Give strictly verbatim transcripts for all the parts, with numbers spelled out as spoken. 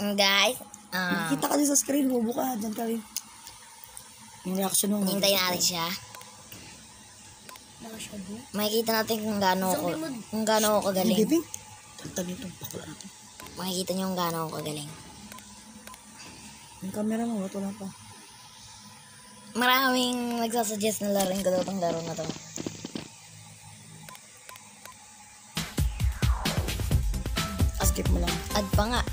Guys, ah, Makikita ka din sa screen, bubo ka, dyan ka rin. Yung reaction mo. hintayin natin siya. Makikita natin kung gaano ako, kung gaano ako kagaling. Giving? Tantan itong bakla natin. Makikita niyo kung gaano ako kagaling. Yung camera mo, wala pa. Maraming nagsasuggest na laruin ko daw itong laro na to. Skip mo lang. Ad pa nga.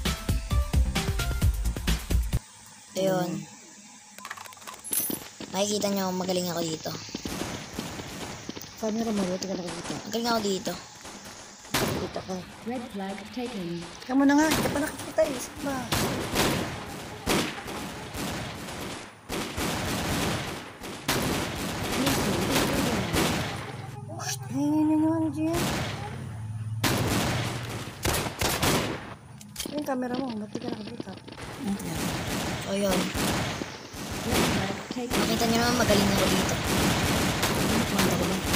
Ayun. Hmm. Makikita niyo magaling ako dito. Camera mo, wala ka nakikita. Magaling ako dito. Nakikita ka. Red flag taken. Ikaw mo na nga, hindi ka pa nakikita eh. Sige ba? Hingin nyo naman dyan. Yung camera mo, ba't di ka nakikita? So yun. Red flag taken. Makita niyo naman magaling ako dito. Manda ko lang.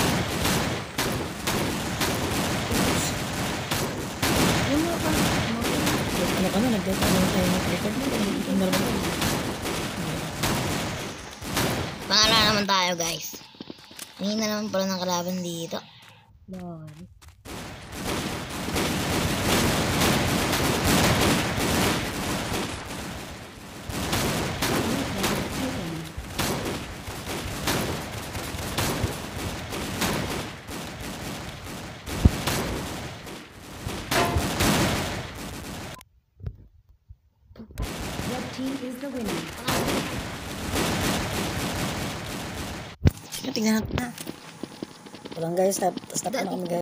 Yung mga pa. Ano ka na, nag-data ano tayo mag-record mo? Ang marami ko. Pangala naman tayo guys. Hindi na naman pala ng kalaban dito. Bye. Red team is the winner. Tingnan natin na. Walang guys, stop, stop na kami guys.